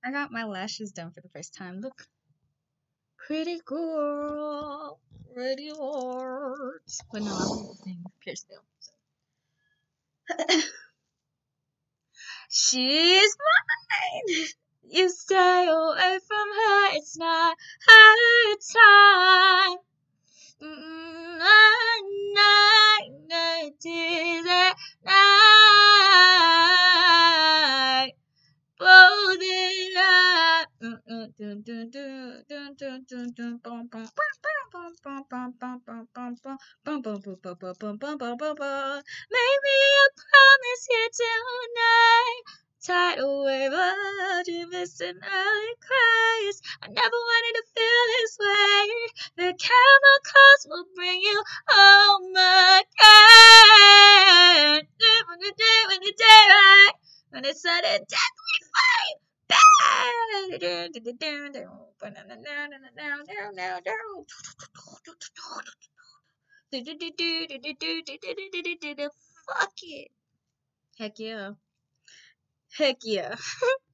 I got my lashes done for the first time. Look, pretty girl, pretty words. But no, I'm gonna sing Pierce still. So. She's mine. You stay away from her. It's not her time. Night. Both it up. Maybe I promise you tonight. Tidal wave, but you're missing early cries. I never wanted to feel this way. The chemicals will bring you home again. When you do right, when it's sudden deathly flame. Fuck it. Heck yeah. Heck yeah.